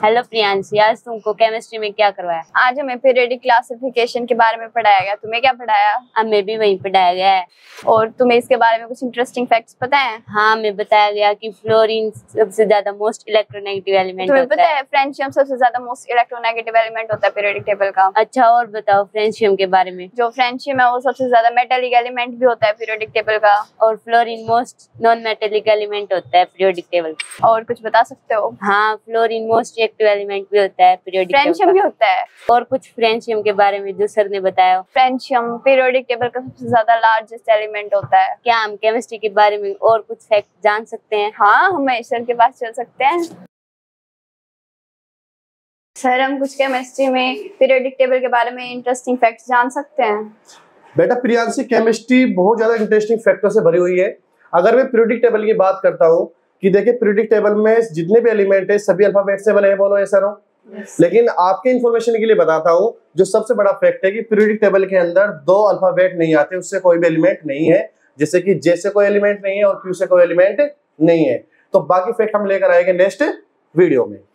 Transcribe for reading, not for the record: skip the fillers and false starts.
Hello Priyanshi, आज तुमको chemistry में क्या करवाया? आज हमें पीरियोडिक क्लासिफिकेशन के बारे में पढ़ाया गया। तुम्हें क्या पढ़ाया? हमें भी वही पढ़ाया गया है। और तुम्हें इसके बारे में कुछ इंटरेस्टिंग फैक्ट्स पता है? हाँ, हमें बताया गया कि फ्लोरीन सबसे ज्यादा मोस्ट इलेक्ट्रोनेगेटिव एलिमेंट तुम्हें होता पता है फ्रेंशियम सबसे ज्यादा मोस्ट इलेक्ट्रोनेगेटिव एलिमेंट होता है पीरियोडिक टेबल का। अच्छा, और बताओ फ्रेंशियम के बारे में। जो फ्रेंशियम है वो सबसे ज्यादा मेटेलिक एलिमेंट भी होता है पीरियोडिक टेबल का। और fluorine most non metallic element होता है पीरियोडिक टेबल। और कुछ बता सकते हो? हाँ, फ्लोरीन मोस्ट रिएक्टिव एलिमेंट भी होता है पीरियोडिक टेबल। फ्रेंशियम भी होता है। और कुछ फ्रेंशियम के बारे में जो सर ने बताया। फ्रेंशियम पीरियोडिक टेबल का सबसे ज्यादा लार्जेस्ट एलिमेंट होता है। क्या हम केमिस्ट्री के बारे में और कुछ फैक्ट जान सकते हैं? हाँ, हम सर के पास चल सकते हैं। सर, हम कुछ केमिस्ट्री में पीरियोडिक टेबल के बारे में इंटरेस्टिंग फैक्ट्स जान सकते हैं? बेटा प्रियांशी, केमिस्ट्री बहुत ज्यादा इंटरेस्टिंग फैक्टर से भरी हुई है। अगर मैं पीरियोडिक टेबल की बात करता हूँ कि देखिए पीरियोडिक टेबल में जितने भी एलिमेंट है सभी अल्फाबेट से बने हैं, बोलो यस सर। लेकिन आपके इंफॉर्मेशन के लिए बताता हूँ, जो सबसे बड़ा फैक्ट है कि पीरियोडिक टेबल के अंदर 2 अल्फाबेट नहीं आते, उससे कोई भी एलिमेंट नहीं है। जैसे कि जे से कोई एलिमेंट नहीं है और क्यू से कोई एलिमेंट नहीं है। तो बाकी फैक्ट हम लेकर आएंगे नेक्स्ट वीडियो में।